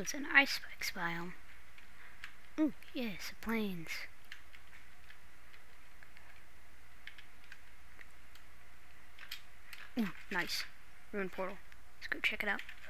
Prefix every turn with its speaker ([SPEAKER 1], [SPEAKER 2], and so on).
[SPEAKER 1] it's an ice spikes biome. Ooh, yes, plains. Ooh, nice. Ruined portal. Let's go check it out.